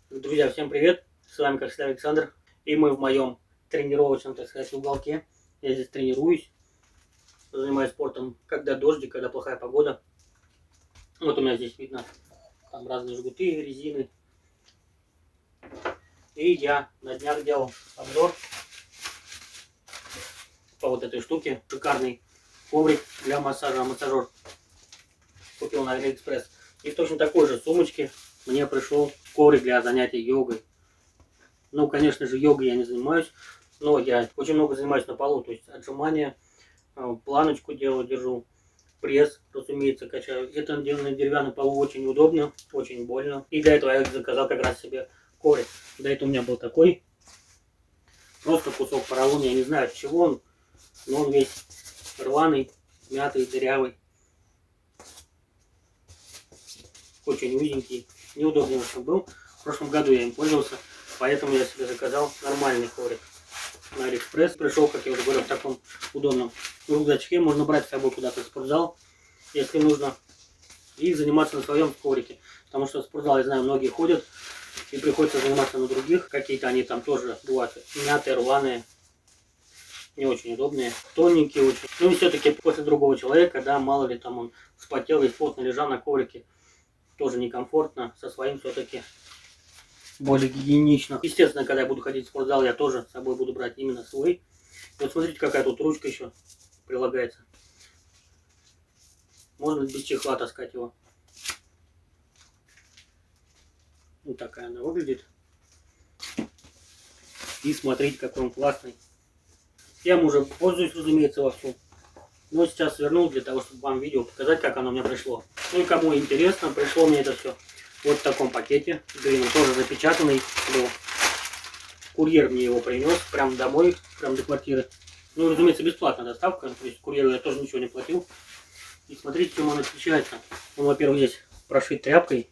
Друзья, всем привет! С вами, как всегда, Александр. И мы в моем тренировочном, так сказать, уголке. Я здесь тренируюсь, занимаюсь спортом, когда дождик, когда плохая погода. Вот у меня здесь видно там разные жгуты, резины. И я на днях делал обзор по вот этой штуке. Шикарный коврик для массажа, массажер. Купил на Алиэкспресс. И в точно такой же сумочке мне пришел коврик для занятий йогой. Ну, конечно же, йогой я не занимаюсь, но я очень много занимаюсь на полу. То есть отжимания, планочку делаю, держу, пресс, разумеется, качаю. Это делаю на деревянном полу очень удобно, очень больно. И для этого я заказал как раз себе коврик. До этого у меня был такой, просто кусок поролона, я не знаю от чего он, но он весь рваный, мятый, дырявый. Очень узенький, неудобный в общем был. В прошлом году я им пользовался, поэтому я себе заказал нормальный коврик на Алиэкспресс. Пришел, как я уже говорил, в таком удобном рюкзачке. Можно брать с собой куда-то в спортзал, если нужно, и заниматься на своем коврике. Потому что в спортзал, я знаю, многие ходят и приходится заниматься на других. Какие-то они там тоже бывают мятые, рваные, не очень удобные, тоненькие очень. Ну и все-таки после другого человека, да, мало ли там он вспотел, весь потно лежал на коврике, тоже некомфортно, со своим все-таки более гигиенично. Естественно, когда я буду ходить в спортзал, я тоже с собой буду брать именно свой. Вот смотрите, какая тут ручка еще прилагается. Можно без чехла таскать его. Вот такая она выглядит. И смотрите, какой он классный. Я им уже пользуюсь, разумеется, вовсю. Но сейчас свернул для того, чтобы вам видео показать, как оно мне пришло. Ну и кому интересно, пришло мне это все вот в таком пакете. Длинный, тоже запечатанный был. Курьер мне его принес прям домой, прям до квартиры. Ну, разумеется, бесплатная доставка. То есть курьеру я тоже ничего не платил. И смотрите, чем он отличается. Он, во-первых, здесь прошит тряпкой.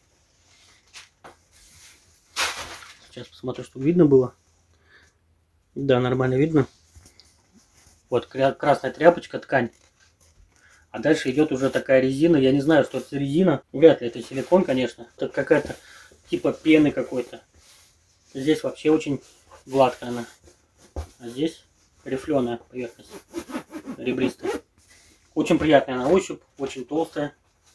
Сейчас посмотрю, чтобы видно было. Да, нормально видно. Вот красная тряпочка, ткань. А дальше идет уже такая резина. Я не знаю, что это за резина. Вряд ли это силикон, конечно. Это какая-то типа пены какой-то. Здесь вообще очень гладкая она. А здесь рифленая поверхность. Ребристая. Очень приятная на ощупь. Очень толстая.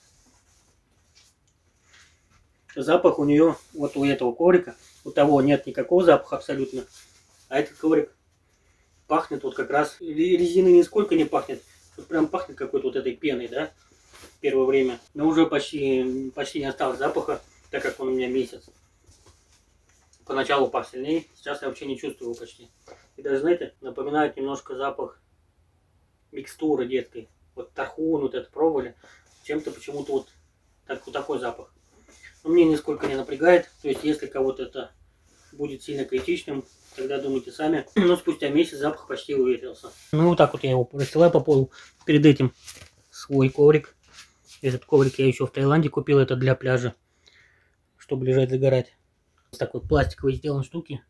Запах у нее, вот у этого коврика, у того нет никакого запаха абсолютно. А этот коврик пахнет вот как раз. Резины нисколько не пахнет. Тут прям пахнет какой-то вот этой пеной, да, в первое время. Но уже почти не осталось запаха, так как он у меня месяц. Поначалу пах сильнее, сейчас я вообще не чувствую его почти. И даже, знаете, напоминает немножко запах микстуры детской. Вот тархун, вот это пробовали. Чем-то почему-то вот такой запах. Но мне нисколько не напрягает. То есть, если кого-то это будет сильно критичным, тогда думайте сами. Но спустя месяц запах почти выветрился. Ну вот так вот я его расстилаю по полу. Перед этим свой коврик. Этот коврик я еще в Таиланде купил. Это для пляжа, чтобы лежать загорать. С такой пластиковой сделан штуки.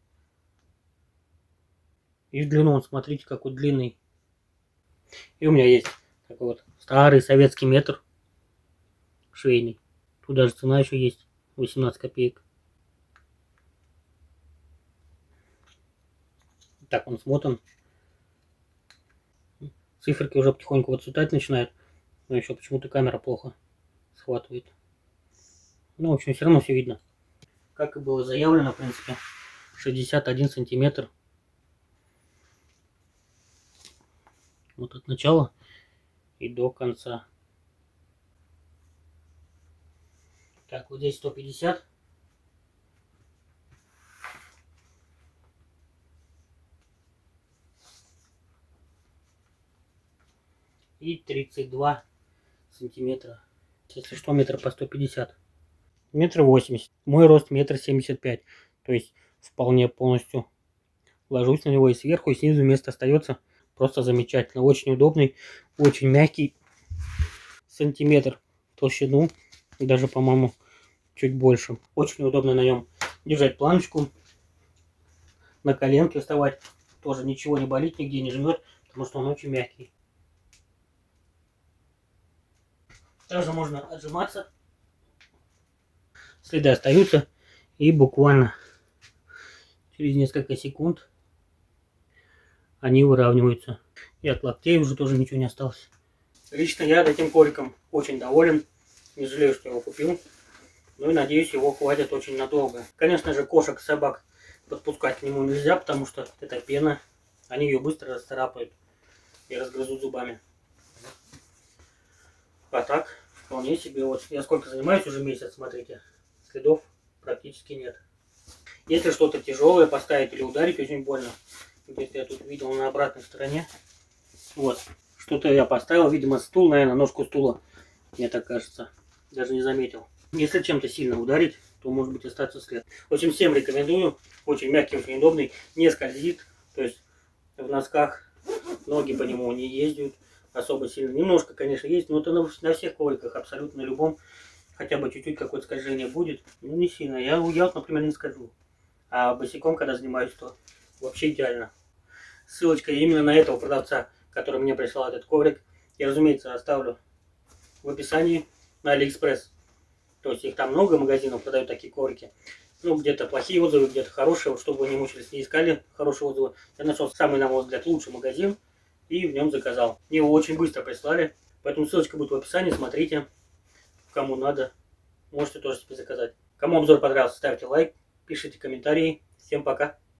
И в длину он, смотрите, какой длинный. И у меня есть такой вот старый советский метр швейный. Тут даже цена еще есть. 18 копеек. Так он смотан. Циферки уже потихоньку выцветать начинают. Но еще почему-то камера плохо схватывает. Ну, в общем, все равно все видно. Как и было заявлено, в принципе, 61 сантиметр. Вот от начала и до конца. Так, вот здесь 150. И 32 сантиметра. Если что, метр по 150. Метр 80. Мой рост метр 75. То есть вполне полностью ложусь на него и сверху, и снизу место остается. Просто замечательно. Очень удобный, очень мягкий. Сантиметр в толщину. Даже, по-моему, чуть больше. Очень удобно на нем держать планочку. На коленке вставать. Тоже ничего не болит, нигде не жмет, потому что он очень мягкий. Также можно отжиматься. Следы остаются. И буквально Через несколько секунд они выравниваются. И от локтей уже тоже ничего не осталось. Лично я этим ковриком очень доволен. Не жалею, что его купил. Ну и надеюсь, его хватит очень надолго. Конечно же, кошек и собак подпускать к нему нельзя, потому что это пена. Они ее быстро расцарапают и разгрызут зубами. А так, вполне себе. Вот я сколько занимаюсь уже месяц, смотрите. Следов практически нет. Если что-то тяжелое поставить или ударить, очень больно. Если я тут видел на обратной стороне. Вот. Что-то я поставил, видимо, стул, наверное, ножку стула. Мне так кажется. Даже не заметил. Если чем-то сильно ударить, то может быть остаться след. В общем, всем рекомендую. Очень мягкий, очень удобный. Не скользит. То есть в носках ноги по нему не ездят особо сильно. Немножко, конечно, есть, но это на всех ковриках, абсолютно на любом. Хотя бы чуть-чуть какое-то скольжение будет. Ну, не сильно. Я вот, например, не скольжу. А босиком, когда занимаюсь, то вообще идеально. Ссылочка именно на этого продавца, который мне прислал этот коврик, я, разумеется, оставлю в описании на Алиэкспресс. То есть их там много магазинов продают такие коврики. Ну, где-то плохие отзывы, где-то хорошие. Вот, чтобы вы не мучились, не искали хорошие отзывы. Я нашел самый, на мой взгляд, лучший магазин и в нем заказал. Мне его очень быстро прислали. Поэтому ссылочка будет в описании. Смотрите, кому надо. Можете тоже себе заказать. Кому обзор понравился, ставьте лайк, пишите комментарии. Всем пока.